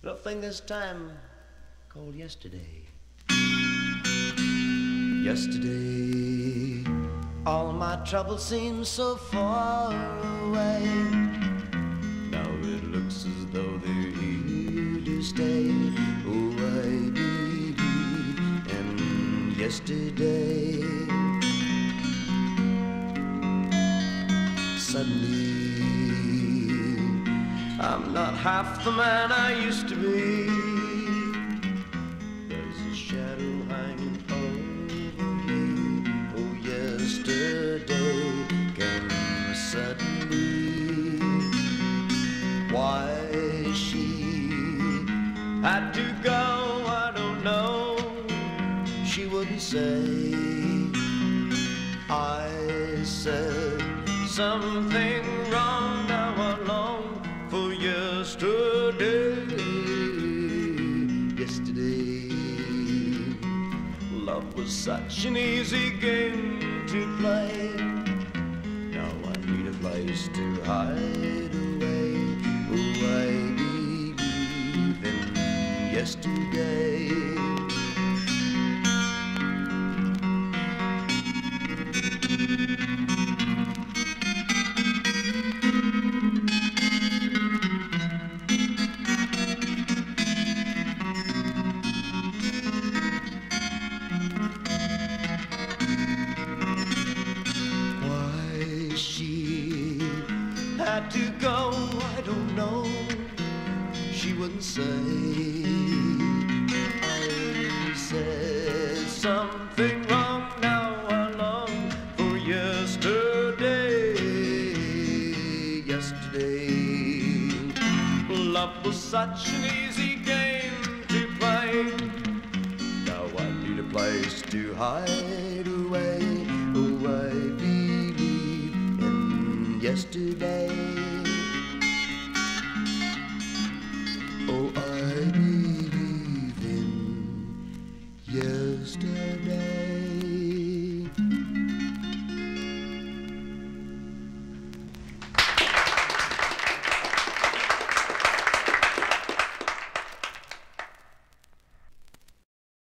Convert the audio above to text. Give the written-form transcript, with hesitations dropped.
Little thing this time called yesterday. Yesterday, all my troubles seem so far away. Now it looks as though they're here to stay. Oh, I believe in yesterday. Suddenly, I'm not half the man I used to be. There's a shadow hanging over me. Oh, yesterday came suddenly. Why she had to go, I don't know. She wouldn't say. I said something wrong, now I long for yesterday. Yesterday, love was such an easy game to play. Now I need a place to hide away. Oh, I believe in yesterday. Had to go, I don't know. She wouldn't say. I said something wrong, now I long for yesterday. Yesterday, love was such an easy game to play. Now I need a place to hide away. Oh, I believe in yesterday.